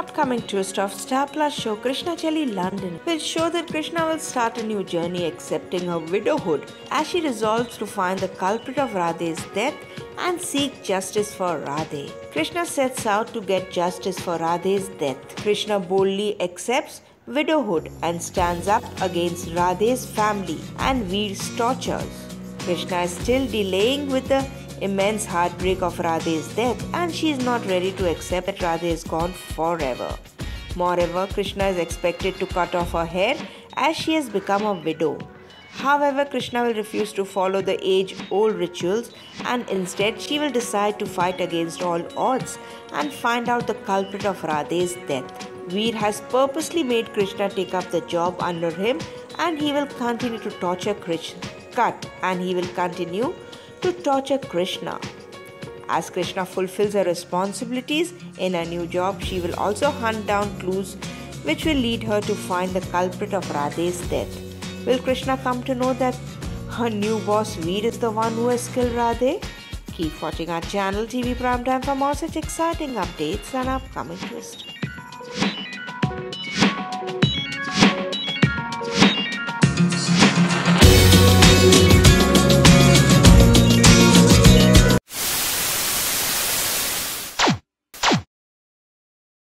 upcoming twist of Star Plus show Krishna Chali London will show that Krishna will start a new journey accepting her widowhood as she resolves to find the culprit of Radhe's death and seek justice for Radhe. Krishna sets out to get justice for Radhe's death. Krishna boldly accepts widowhood and stands up against Radhe's family and Veer's tortures. Krishna is still delaying with the immense heartbreak of Radhe's death and she is not ready to accept that Radhe is gone forever. Moreover, Krishna is expected to cut off her hair as she has become a widow. However, Krishna will refuse to follow the age-old rituals and instead she will decide to fight against all odds and find out the culprit of Radhe's death. Veer has purposely made Krishna take up the job under him and he will continue to torture Krishna. To torture Krishna. As Krishna fulfills her responsibilities in her new job, she will also hunt down clues which will lead her to find the culprit of Radhe's death. Will Krishna come to know that her new boss Veer is the one who has killed Radhe? Keep watching our channel TV Primetime for more such exciting updates and upcoming twists.